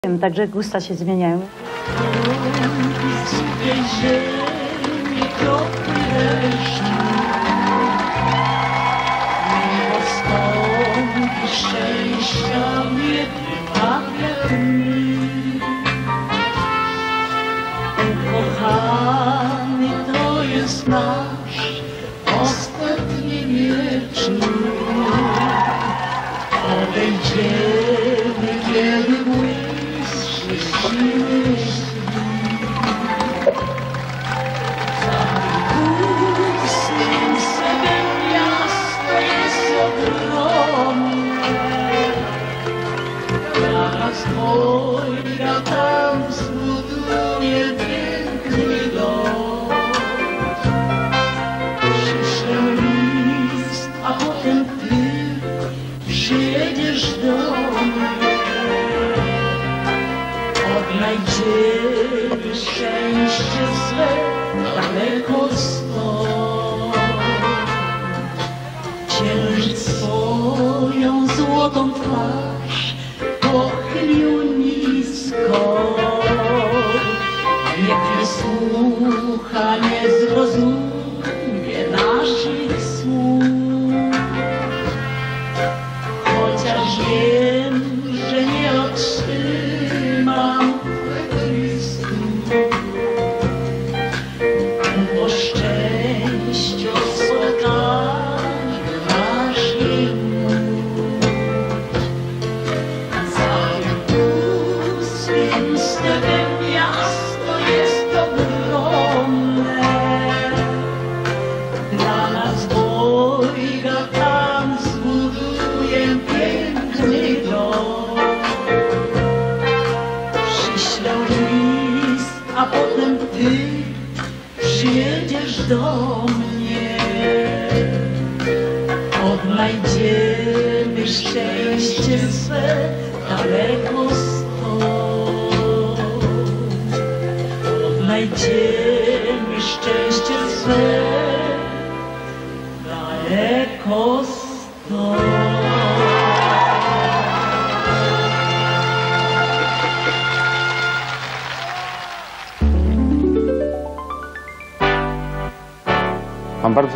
Także gusta się zmieniają. Szczęścia mnie wypawia mi. Ukochany to jest nasz ostatni wieczór. Odejdziemy, kiedy błyszczy siły pustym sobie miasto jest ogromne. Zaraz dwojga tam zbuduje piękny dom. Przyszedł list, a potem ty przyjedziesz do mnie. Odnajdziemy szczęście swe daleko stąd. Księżyc swoją złotą twarz pochylił nisko. Niech nie słucha, nie zrozumie naszych słów. Chociaż wiem, że nie otrzymam listu, bo szczęściu spotkamy nasz całym pustym stepem miasto jest ogromne. Dla nas dwojga tam zbuduje piękny dom. Przyślę list, a potem ty przyjedziesz do mnie. Odnajdziemy szczęście swe daleko stąd. Odnajdziemy szczęście swe daleko stąd.